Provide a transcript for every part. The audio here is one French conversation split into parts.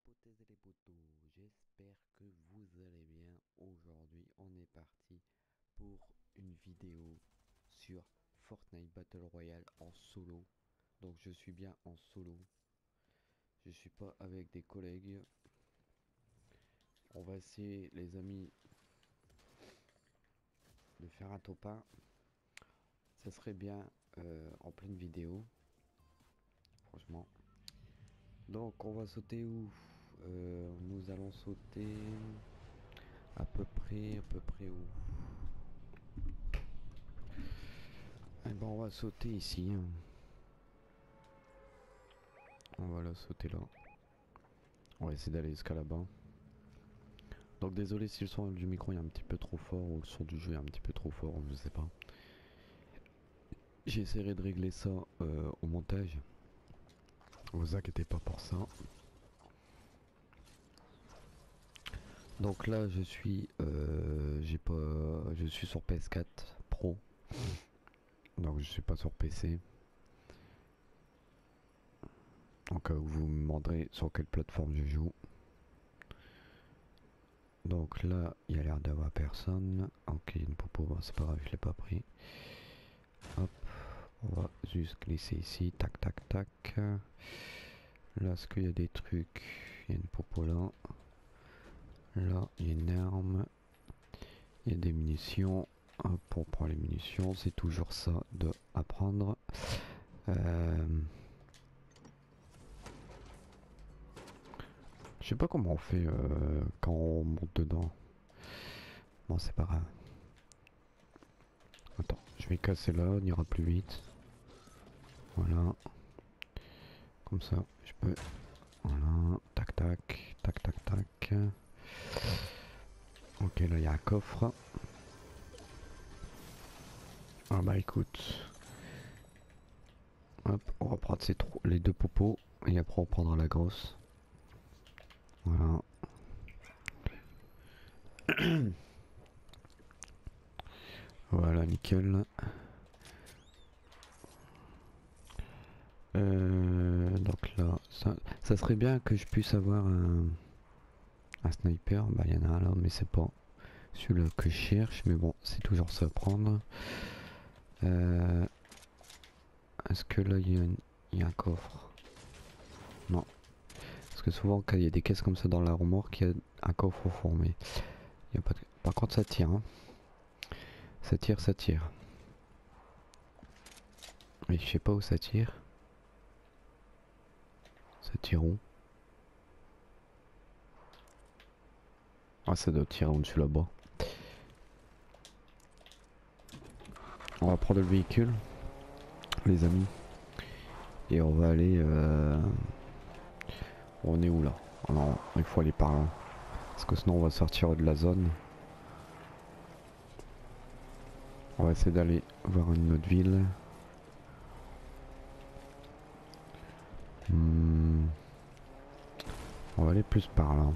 potes et les potos, j'espère que vous allez bien. Aujourd'hui, on est parti pour une vidéo sur Fortnite Battle Royale en solo. Donc je suis bien en solo, je suis pas avec des collègues. On va essayer, les amis, de faire un top 1. Ça serait bien en pleine vidéo, franchement. Donc on va sauter où? Nous allons sauter à peu près où? Eh ben on va sauter ici, hein. On va la sauter là. On va essayer d'aller jusqu'à là-bas. Donc désolé si le son du micro est un petit peu trop fort ou le son du jeu est un petit peu trop fort, je sais pas. J'essaierai de régler ça au montage. Vous inquiétez pas pour ça. Donc là je suis je suis sur PS4 Pro. Donc je suis pas sur PC. Donc vous me demanderez sur quelle plateforme je joue. Donc là il y a l'air d'avoir personne. Ok, une popo, bon, c'est pas grave, je l'ai pas pris. Hop, on va juste glisser ici, tac tac tac. Là est-ce qu'il y a des trucs? Il y a une popo là. Là il y a une arme. Il y a des munitions. Hop, on prend les munitions, c'est toujours ça de apprendre. Je sais pas comment on fait quand on monte dedans. Bon, c'est pas grave. Attends, je vais casser là, on ira plus vite. Voilà. Comme ça, je peux. Voilà. Tac tac, tac tac tac. Ok, là il y a un coffre. Ah bah écoute. Hop, on va prendre les deux popos. Et après on prendra la grosse. Voilà. Voilà, nickel. Donc là, ça serait bien que je puisse avoir un sniper. Bah il y en a un là, mais c'est pas celui-là que je cherche. Mais bon, c'est toujours ça à prendre. Est-ce que là il y a un coffre? Non. Parce que souvent quand il y a des caisses comme ça dans la remorque, il y a un coffre au fond. Mais il y a pas de... Par contre ça tire. Hein. Ça tire, ça tire. Mais je sais pas où ça tire. Ça tire où? Ah, ça doit tirer en dessus là-bas. On va prendre le véhicule, les amis. Et on va aller... On est où là? Oh non, il faut aller par là. Parce que sinon on va sortir de la zone. On va essayer d'aller voir une autre ville. On va aller plus par là.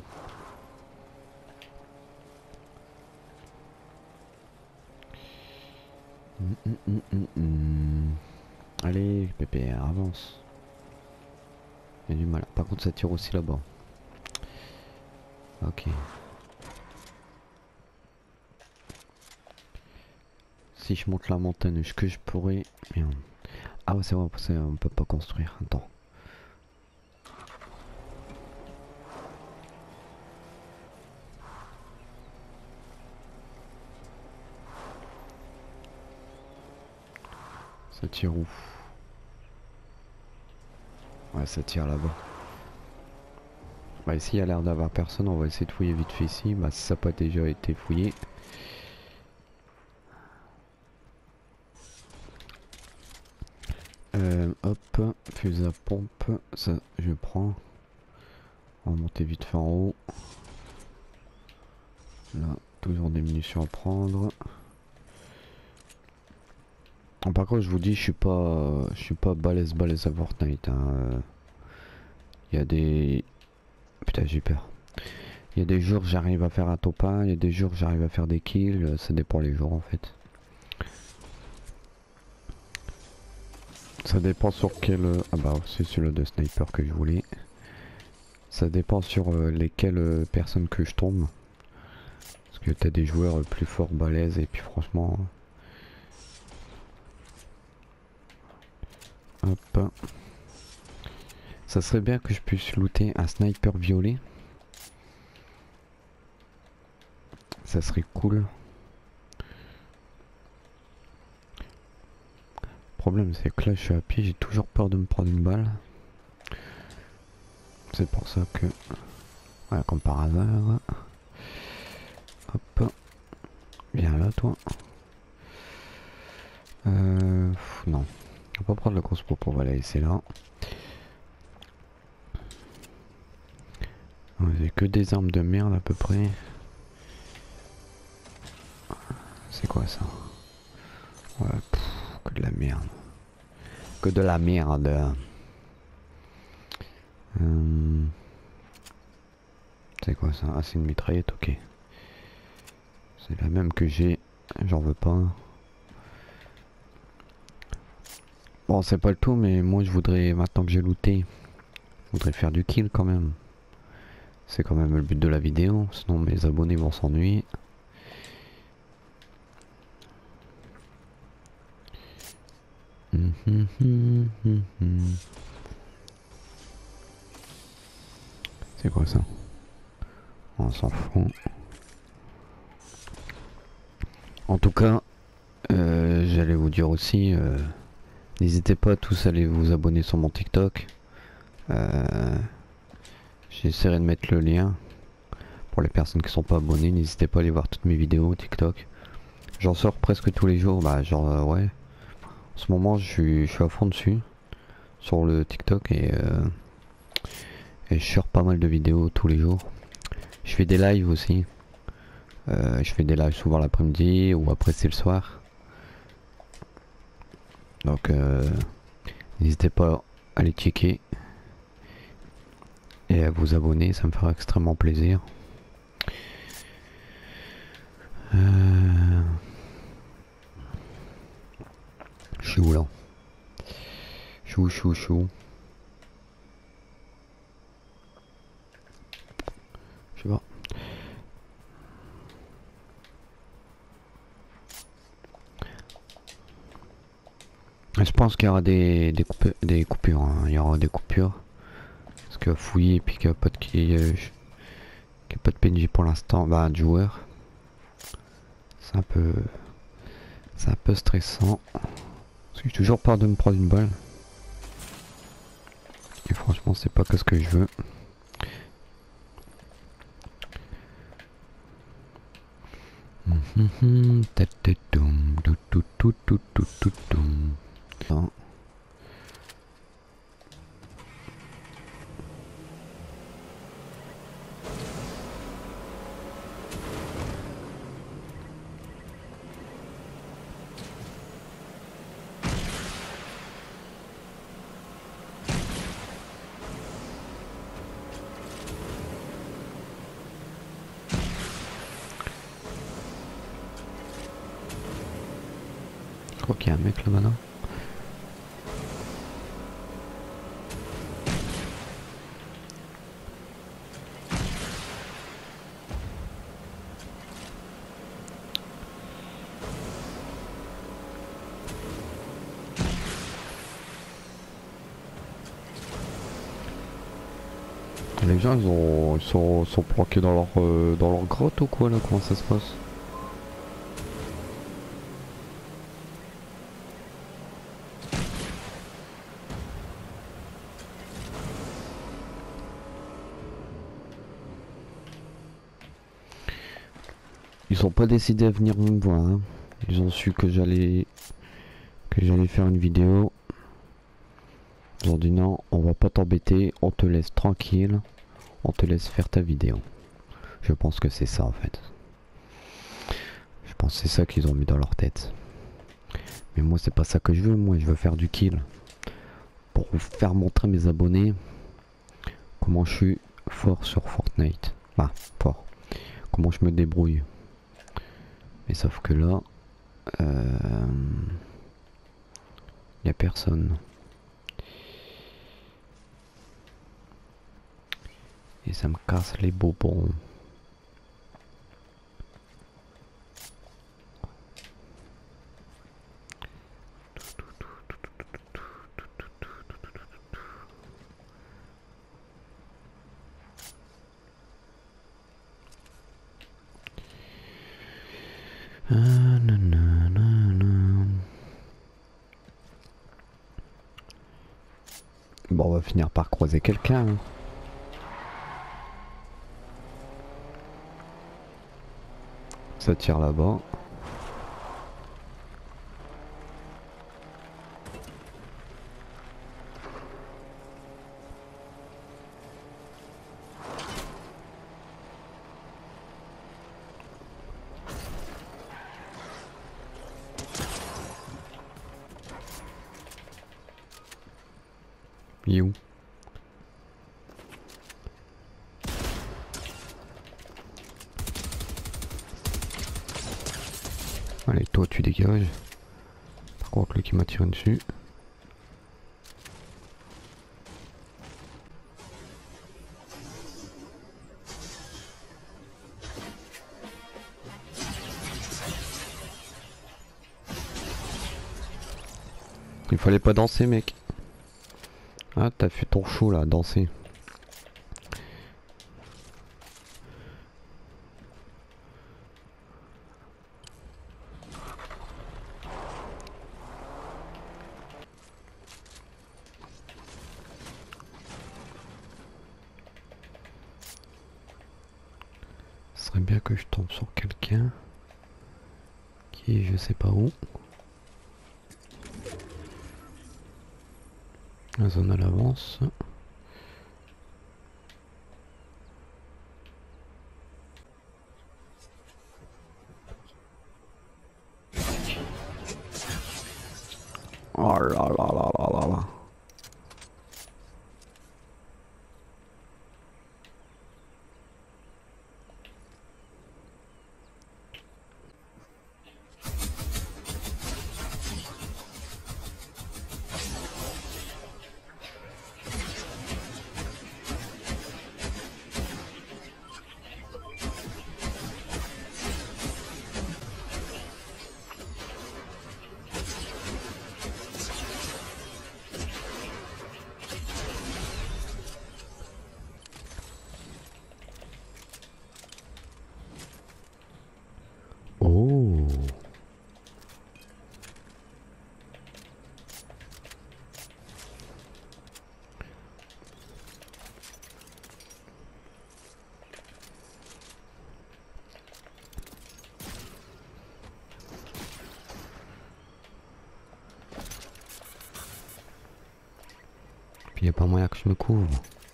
Allez, PPR, avance. Il y a du mal. Par contre, ça tire aussi là-bas. Ok. Si je monte la montagne, est-ce que je pourrais... Merde. Ah ouais, c'est vrai, on peut pas construire. Attends. Ça tire où? Ouais, ça tire là-bas. Bah ici il y a l'air d'avoir personne, on va essayer de fouiller vite fait ici. Bah si ça n'a pas déjà été fouillé. Hop, fusil à pompe, ça je prends. On va monter vite fait en haut. Là, toujours des munitions à prendre. Par contre je vous dis, je suis pas balèze à Fortnite. Hein. Il y a des... Putain j'ai peur. Il y a des jours j'arrive à faire un top 1, il y a des jours j'arrive à faire des kills, ça dépend les jours en fait. Ça dépend sur quel... Ah bah c'est celui-là de sniper que je voulais. Ça dépend sur lesquelles personnes que je tombe. Parce que t'as des joueurs plus forts, balèzes, et puis franchement... Hop. Ça serait bien que je puisse looter un sniper violet. Ça serait cool. Le problème c'est que là je suis à pied, j'ai toujours peur de me prendre une balle. C'est pour ça que... Voilà, comme par hasard. Hop. Viens là toi. Non. On va pas prendre la grosse popo, on va la laisser là. J'ai que des armes de merde à peu près. C'est quoi ça? Ouais, que de la merde. Que de la merde. C'est quoi ça? Ah, c'est une mitraillette, ok. C'est la même que j'ai. J'en veux pas. Bon, c'est pas le tout, mais moi je voudrais, maintenant que j'ai looté, je voudrais faire du kill quand même. C'est quand même le but de la vidéo, sinon mes abonnés vont s'ennuyer. C'est quoi ça? On s'en fout. En tout cas, j'allais vous dire aussi, n'hésitez pas tous à aller vous abonner sur mon TikTok. J'essaierai de mettre le lien. Pour les personnes qui sont pas abonnées, n'hésitez pas à aller voir toutes mes vidéos TikTok. J'en sors presque tous les jours, bah genre ouais. En ce moment je suis à fond dessus. Sur le TikTok et je sors pas mal de vidéos tous les jours. Je fais des lives aussi. Je fais des lives souvent l'après-midi ou après c'est le soir. Donc n'hésitez pas à les checker. Et à vous abonner, ça me fera extrêmement plaisir. Je suis où là? Chou. Je sais pas. Je pense qu'il y aura des coupures. Hein. Il y aura des coupures. Parce que fouiller et puis qu'il n'y a pas de PNJ pour l'instant, bah de joueur. C'est un peu stressant. Parce que j'ai toujours peur de me prendre une balle. Et franchement c'est pas que ce que je veux. Je crois qu'il y a un mec là maintenant. Les gens ils sont planqués dans leur grotte ou quoi là? Comment ça se passe? Ils ont pas décidé à venir me voir. Hein. Ils ont su que j'allais faire une vidéo. Ils ont dit non, on va pas t'embêter, on te laisse tranquille, on te laisse faire ta vidéo. Je pense que c'est ça en fait. Je pense que c'est ça qu'ils ont mis dans leur tête. Mais moi c'est pas ça que je veux, moi je veux faire du kill. Pour vous faire montrer mes abonnés comment je suis fort sur Fortnite. Bah, fort. Comment je me débrouille. Mais sauf que là, y a personne. Et ça me casse les bonbons. Bon, on va finir par croiser quelqu'un. Hein. Ça tire là-bas. Il est où? Allez, toi tu dégages. Par contre, lui qui m'a tiré dessus. Il fallait pas danser, mec. Ah, t'as fait ton show là, danser. Ce serait bien que je tombe sur quelqu'un qui est je sais pas où. La zone à l'avance. Oh là là là là là là. Oh. Puis y a pas moyen que je me couvre.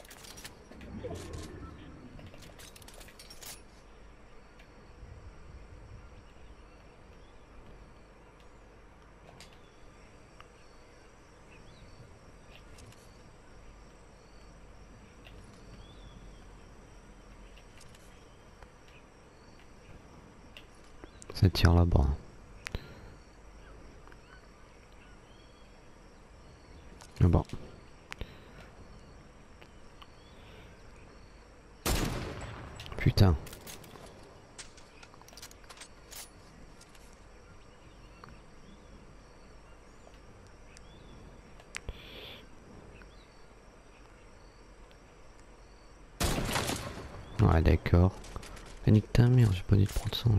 Ça tire là-bas. Là-bas. Putain. Ouais, d'accord. Nique ta mère, j'ai pas dû te prendre ça.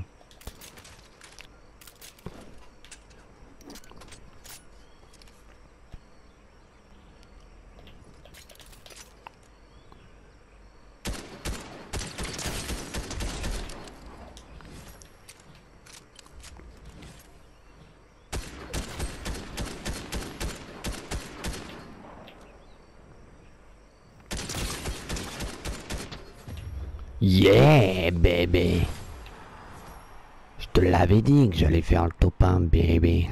Yeah, bébé. Je te l'avais dit que j'allais faire le top 1, bébé.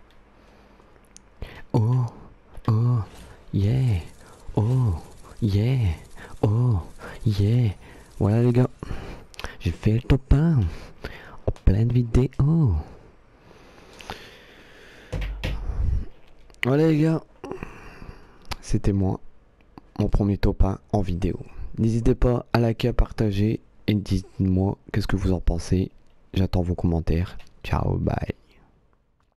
Oh, oh, yeah. Oh, yeah. Oh, yeah. Voilà les gars. J'ai fait le top 1 en pleine vidéo. Voilà les gars. C'était moi. Mon premier top 1 en vidéo. N'hésitez pas à liker, à partager et dites-moi qu'est-ce que vous en pensez. J'attends vos commentaires. Ciao, bye.